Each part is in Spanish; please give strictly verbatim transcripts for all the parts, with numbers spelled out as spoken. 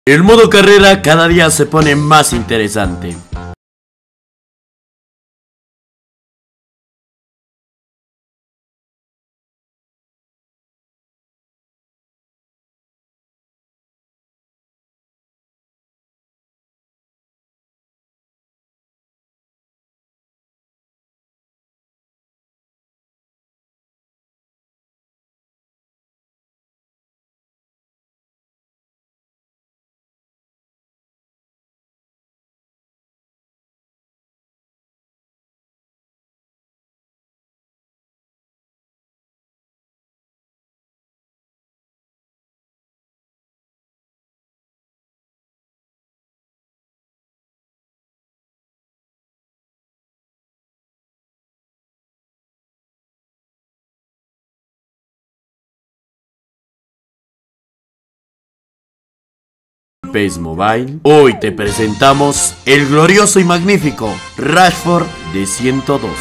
El modo carrera cada día se pone más interesante. P E S Mobile. Hoy te presentamos el glorioso y magnífico Rashford de ciento dos.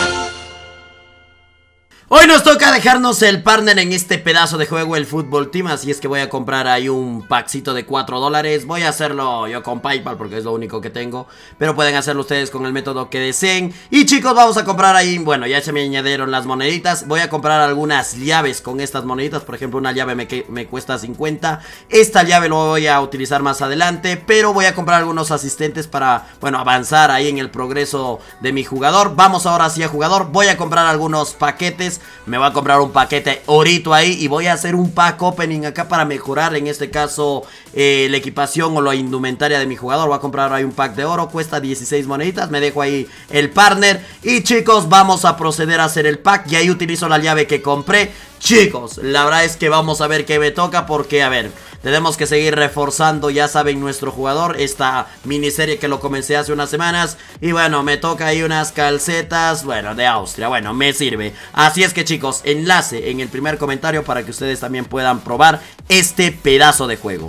Hoy nos toca dejarnos el partner en este pedazo de juego, el Fútbol Team. Así es que voy a comprar ahí un packcito de cuatro dólares. Voy a hacerlo yo con PayPal porque es lo único que tengo, pero pueden hacerlo ustedes con el método que deseen. Y chicos, vamos a comprar ahí, bueno, ya se me añadieron las moneditas. Voy a comprar algunas llaves con estas moneditas. Por ejemplo, una llave me, me cuesta cincuenta. Esta llave lo voy a utilizar más adelante, pero voy a comprar algunos asistentes para, bueno, avanzar ahí en el progreso de mi jugador. Vamos ahora sí a jugador. Voy a comprar algunos paquetes. Me voy a comprar un paquete orito ahí y voy a hacer un pack opening acá para mejorar, en este caso, eh, la equipación o la indumentaria de mi jugador. Voy a comprar ahí un pack de oro, cuesta dieciséis moneditas. Me dejo ahí el partner y chicos, vamos a proceder a hacer el pack. Y ahí utilizo la llave que compré. Chicos, la verdad es que vamos a ver qué me toca porque, a ver, tenemos que seguir reforzando, ya saben, nuestro jugador. Esta miniserie que lo comencé hace unas semanas. Y bueno, me toca ahí unas calcetas, bueno, de Austria. Bueno, me sirve. Así es que chicos, enlace en el primer comentario para que ustedes también puedan probar este pedazo de juego.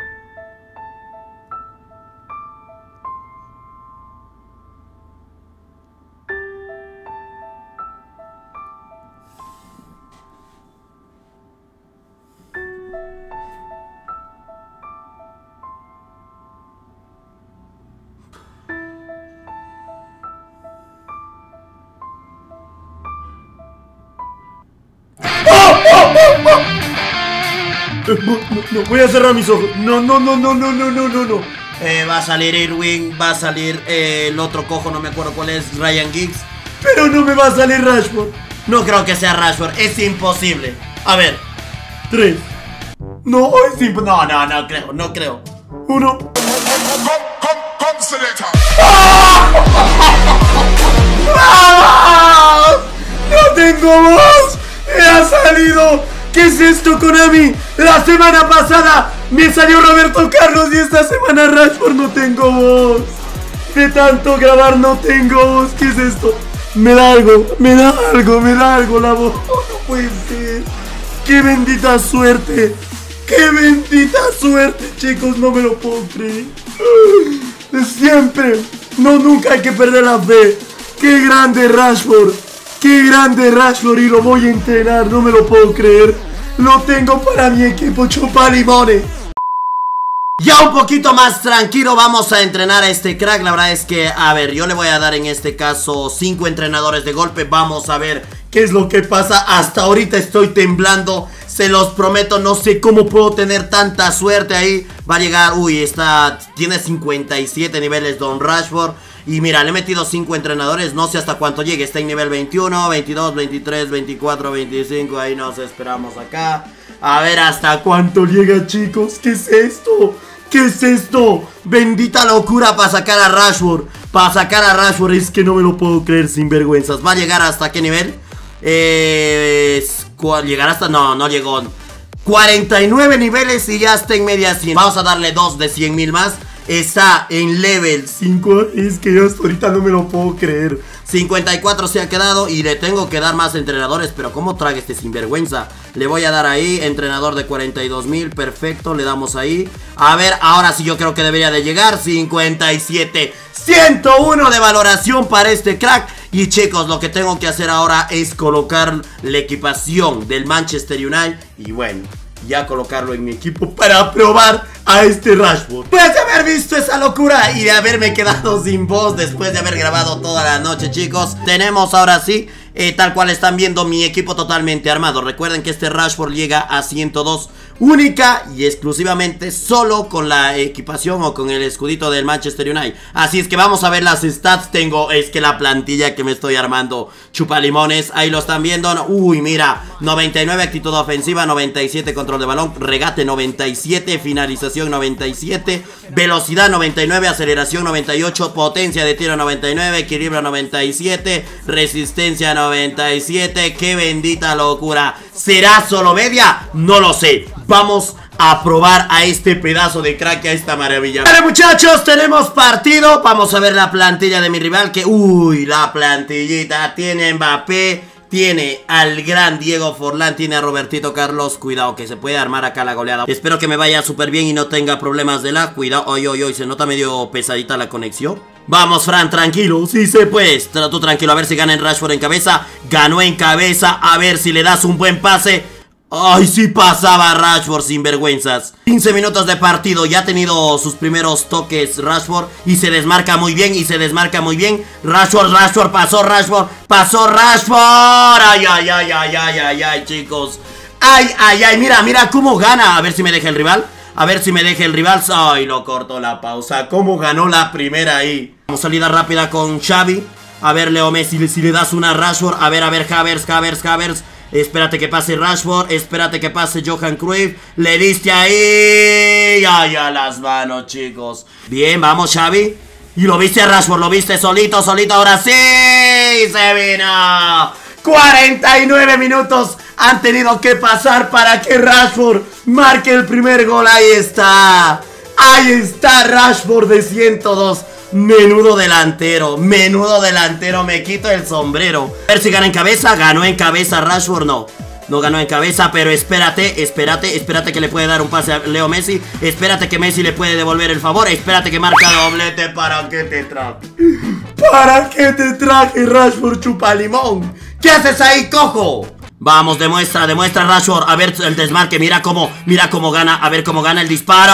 No, no, no, voy a cerrar mis ojos. No, no, no, no, no, no, no, no, no. Eh, va a salir Irwin, va a salir eh, el otro cojo, no me acuerdo cuál es, Ryan Giggs. Pero no me va a salir Rashford. No creo que sea Rashford, es imposible. A ver. Tres. No, es imposible. No, no, no creo, no creo. Uno. ¡Ah! ¡No tengo voz! ¡Me ha salido! ¿Qué es esto, Konami? La semana pasada me salió Roberto Carlos y esta semana Rashford. No tengo voz. De tanto grabar no tengo voz. ¿Qué es esto? Me da algo, me da algo, me da algo la voz. Oh, no puede ser. ¡Qué bendita suerte! ¡Qué bendita suerte, chicos! No me lo puedo creer. Siempre. No, nunca hay que perder la fe. ¡Qué grande Rashford! ¡Qué grande Rashford! Y lo voy a entrenar, no me lo puedo creer. Lo tengo para mi equipo, chupa limones. Ya un poquito más tranquilo, vamos a entrenar a este crack. La verdad es que, a ver, yo le voy a dar en este caso cinco entrenadores de golpe. Vamos a ver qué es lo que pasa. Hasta ahorita estoy temblando, se los prometo. No sé cómo puedo tener tanta suerte ahí. Va a llegar, uy, está, tiene cincuenta y siete niveles Don Rashford. Y mira, le he metido cinco entrenadores, no sé hasta cuánto llegue. Está en nivel veintiuno, veintidós, veintitrés, veinticuatro, veinticinco. Ahí nos esperamos acá. A ver hasta cuánto llega, chicos. ¿Qué es esto? ¿Qué es esto? Bendita locura para sacar a Rashford. Para sacar a Rashford, es que no me lo puedo creer, sin vergüenzas. ¿Va a llegar hasta qué nivel? Eh, ¿Llegará hasta? No, no llegó. cuarenta y nueve niveles y ya está en media cien. Vamos a darle dos de cien mil más. Está en level cinco. Es que yo hasta ahorita no me lo puedo creer. cincuenta y cuatro se ha quedado y le tengo que dar más entrenadores. Pero cómo traga este sinvergüenza. Le voy a dar ahí, entrenador de cuarenta y dos mil. Perfecto, le damos ahí. A ver, ahora sí yo creo que debería de llegar. cincuenta y siete, ciento uno de valoración para este crack. Y chicos, lo que tengo que hacer ahora es colocar la equipación del Manchester United. Y bueno, ya colocarlo en mi equipo para probar a este Rashford. Después de haber visto esa locura y de haberme quedado sin voz después de haber grabado toda la noche, chicos, tenemos ahora sí, eh, tal cual están viendo, mi equipo totalmente armado. Recuerden que este Rashford llega a ciento dos única y exclusivamente solo con la equipación o con el escudito del Manchester United. Así es que vamos a ver las stats. Tengo, es que la plantilla que me estoy armando, chupalimones, ahí lo están viendo. Uy, mira, noventa y nueve actitud ofensiva, noventa y siete control de balón, regate noventa y siete, finalización noventa y siete, velocidad noventa y nueve, aceleración noventa y ocho, potencia de tiro noventa y nueve, equilibrio noventa y siete, resistencia noventa y siete. Qué bendita locura. ¿Será solo media? No lo sé. Vamos a probar a este pedazo de crack, a esta maravilla. Vale, muchachos, tenemos partido. Vamos a ver la plantilla de mi rival. Que, uy, la plantillita. Tiene Mbappé, tiene al gran Diego Forlán, tiene a Robertito Carlos. Cuidado que se puede armar acá la goleada. Espero que me vaya súper bien y no tenga problemas de lag. Cuidado, hoy, hoy, hoy, se nota medio pesadita la conexión. Vamos, Fran, tranquilo, sí se puede. Tú tranquilo, a ver si gana en Rashford en cabeza. Ganó en cabeza, a ver si le das un buen pase. Ay, sí pasaba Rashford sin vergüenzas. quince minutos de partido, ya ha tenido sus primeros toques Rashford y se desmarca muy bien, y se desmarca muy bien. Rashford, Rashford, pasó Rashford, pasó Rashford. Ay, ay, ay, ay, ay, ay, ay, chicos. Ay, ay, ay, mira, mira cómo gana. A ver si me deja el rival. A ver si me deja el rival. Ay, lo cortó la pausa. Cómo ganó la primera ahí. Vamos, salida rápida con Xavi. A ver, Leo Messi, si le das una Rashford. A ver, a ver, Havertz, Havertz, Havertz. Espérate que pase Rashford, espérate que pase Johan Cruyff. Le diste ahí. Ay, a las manos, chicos. Bien, vamos, Xavi. Y lo viste a Rashford, lo viste solito, solito. Ahora sí, se vino. cuarenta y nueve minutos han tenido que pasar para que Rashford marque el primer gol. Ahí está. Ahí está Rashford de ciento dos. Menudo delantero, menudo delantero, me quito el sombrero. A ver si gana en cabeza, ganó en cabeza Rashford, no. No ganó en cabeza, pero espérate, espérate, espérate que le puede dar un pase a Leo Messi. Espérate que Messi le puede devolver el favor. Espérate que marca doblete. ¿Para qué te traje? ¿Para qué te traje, Rashford chupalimón? ¿Qué haces ahí, cojo? Vamos, demuestra, demuestra Rashford. A ver el desmarque, mira cómo, mira cómo gana. A ver cómo gana el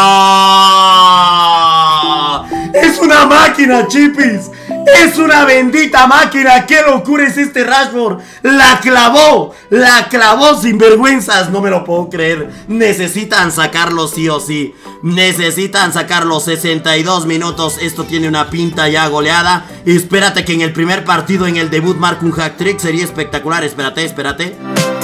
disparo. Es una máquina, chipis. Es una bendita máquina. Qué locura es este Rashford. La clavó, la clavó sin vergüenzas. No me lo puedo creer. Necesitan sacarlo sí o sí. Necesitan sacarlo. Sesenta y dos minutos. Esto tiene una pinta ya goleada. Espérate que en el primer partido, en el debut, marque un hat-trick. Sería espectacular. Espérate, espérate.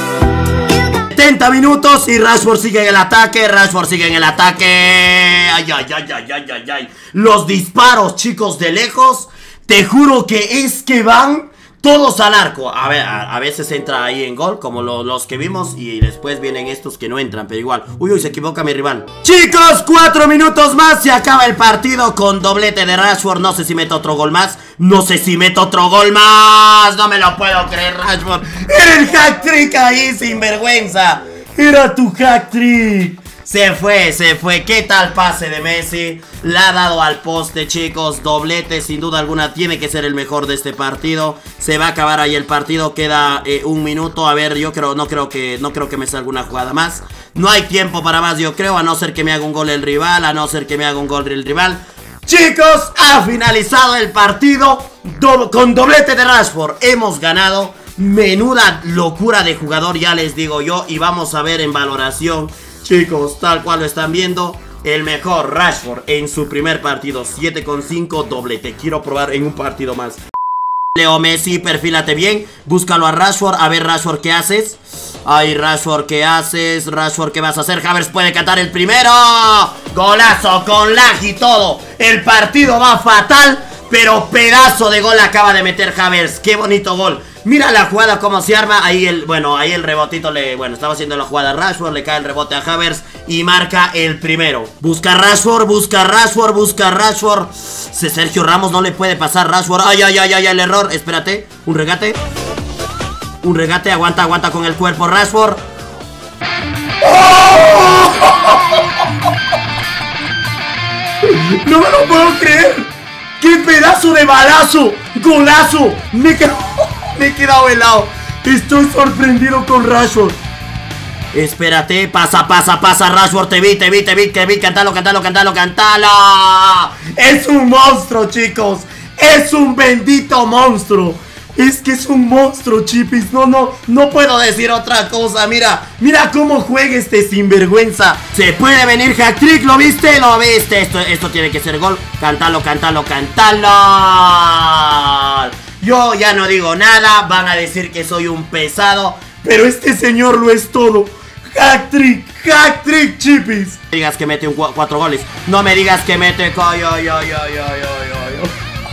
setenta minutos y Rashford sigue en el ataque. Rashford sigue en el ataque. Ay, ay, ay, ay, ay, ay, ay. Los disparos, chicos, de lejos. Te juro que es que van todos al arco. A ver, a, a veces entra ahí en gol, como lo, los que vimos. Y después vienen estos que no entran, pero igual. Uy, uy, se equivoca mi rival. Chicos, cuatro minutos más. Se acaba el partido con doblete de Rashford. No sé si meto otro gol más. No sé si meto otro gol más. No me lo puedo creer, Rashford. Era el hat-trick ahí, sin vergüenza. Era tu hat-trick. Se fue, se fue. ¿Qué tal pase de Messi? La ha dado al poste, chicos. Doblete, sin duda alguna. Tiene que ser el mejor de este partido. Se va a acabar ahí el partido. Queda eh, un minuto. A ver, yo creo, no creo que no creo que me salga una jugada más. No hay tiempo para más, yo creo. A no ser que me haga un gol el rival. A no ser que me haga un gol el rival. Chicos, ha finalizado el partido do con doblete de Rashford. Hemos ganado. Menuda locura de jugador, ya les digo yo. Y vamos a ver en valoración, chicos, tal cual lo están viendo, el mejor Rashford en su primer partido, siete coma cinco, doblete. Quiero probar en un partido más. Leo Messi, perfílate bien, búscalo a Rashford. A ver, Rashford, ¿qué haces? Ay, Rashford, ¿qué haces? Rashford, ¿qué vas a hacer? Havertz puede catar el primero. Golazo con lag y todo. El partido va fatal, pero pedazo de gol acaba de meter Havertz. Qué bonito gol. Mira la jugada cómo se arma. Ahí el, bueno, ahí el rebotito le, bueno, estaba haciendo la jugada a Rashford, le cae el rebote a Havertz y marca el primero. Busca Rashford, busca Rashford, busca Rashford. Se Sergio Ramos no le puede pasar Rashford. Ay, ay, ay, ay, el error. Espérate, un regate. Un regate, aguanta, aguanta con el cuerpo Rashford. ¡Oh! No me lo puedo creer. ¡Qué pedazo de balazo! ¡Golazo! Me he quedado, me he quedado helado. Estoy sorprendido con Rashford. Espérate, pasa, pasa, pasa, Rashford, te vi, te vi, te vi, te vi, cantalo, cantalo, cantalo, cantalo. Es un monstruo, chicos. Es un bendito monstruo. Es que es un monstruo, Chipis. No, no, no puedo decir otra cosa. Mira, mira cómo juega este sinvergüenza. Se puede venir hat-trick, ¿lo viste? ¿Lo viste? Esto, esto tiene que ser gol. Cántalo, cántalo, cántalo. Yo ya no digo nada. Van a decir que soy un pesado, pero este señor lo es todo. Hat-trick, hat-trick, Chipis. No me digas que mete un cu cuatro goles. No me digas que mete... Ay, ay, ay, ay, ay, ay.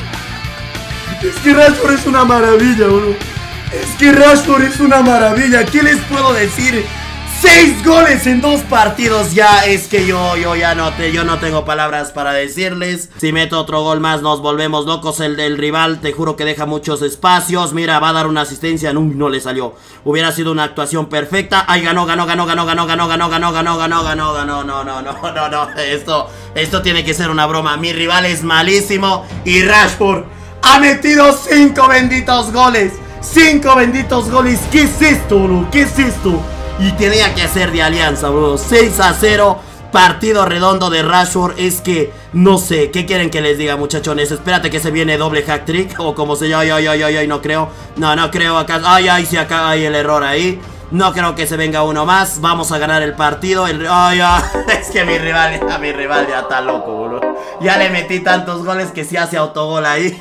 Es que Rashford es una maravilla, bro. Es que Rashford es una maravilla. ¿Qué les puedo decir? Seis goles en dos partidos. Ya es que yo, yo ya no te, yo no tengo palabras para decirles. Si meto otro gol más nos volvemos locos. El del rival, te juro que deja muchos espacios. Mira, va a dar una asistencia. No, no le salió. Hubiera sido una actuación perfecta. Ay, ganó, ganó, ganó, ganó, ganó, ganó, ganó, ganó, ganó, ganó, ganó, ganó. No, no, no, no, no. Esto, esto tiene que ser una broma. Mi rival es malísimo y Rashford ha metido cinco benditos goles. Cinco benditos goles. ¿Qué es esto, bro? ¿Qué es esto? Y tenía que hacer de Alianza, bro. seis a cero. Partido redondo de Rashford. Es que no sé, ¿qué quieren que les diga, muchachones? Espérate que se viene doble hack trick. O como se llama, ay, ay, ay, ay, ay, no creo. No, no creo acá. Ay, ay, sí, acá hay el error ahí. No creo que se venga uno más. Vamos a ganar el partido. El... Ay, ay. Es que mi rival, ya, mi rival ya está loco, bro. Ya le metí tantos goles que se hace autogol ahí.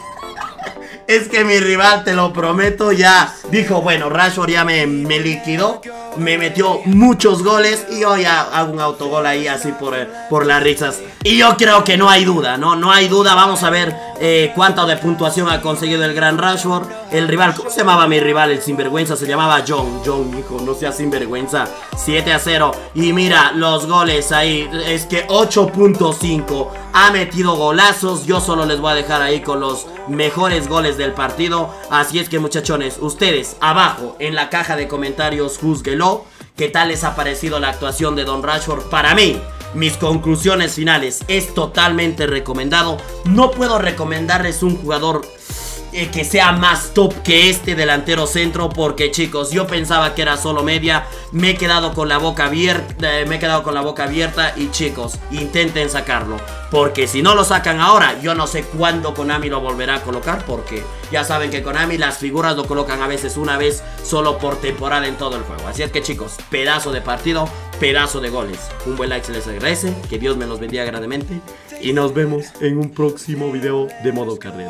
Es que mi rival, te lo prometo, ya dijo, bueno, Rashford ya me, me liquidó. Me metió muchos goles y yo ya hago un autogol ahí así por, por las risas. Y yo creo que no hay duda, ¿no? No hay duda, vamos a ver eh, cuánto de puntuación ha conseguido el gran Rashford. El rival, ¿cómo se llamaba mi rival? El sinvergüenza, se llamaba John. John, hijo, no seas sinvergüenza. siete a cero. Y mira, los goles ahí, es que ocho punto cinco. Ha metido golazos, yo solo les voy a dejar ahí con los mejores goles del partido. Así es que, muchachones, ustedes abajo en la caja de comentarios júzguelo. ¿Qué tal les ha parecido la actuación de Don Rashford? Para mí, mis conclusiones finales, es totalmente recomendado. No puedo recomendarles un jugador eh, que sea más top que este delantero centro, porque, chicos, yo pensaba que era solo media. Me he quedado con la boca abierta, eh, me he quedado con la boca abierta y, chicos, intenten sacarlo, porque si no lo sacan ahora, yo no sé cuándo Konami lo volverá a colocar, porque ya saben que Konami las figuras lo colocan a veces una vez solo por temporada en todo el juego. Así es que, chicos, pedazo de partido, pedazo de goles. Un buen like se les agradece, que Dios me los bendiga grandemente y nos vemos en un próximo video de modo carrera.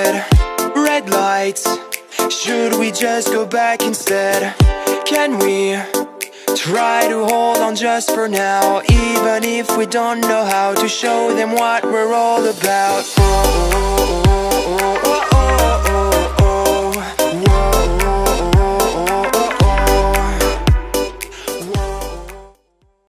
Red lights, should we just go back instead? Can we try to hold on just for now, even if we don't know how to show them what we're all about? Oh.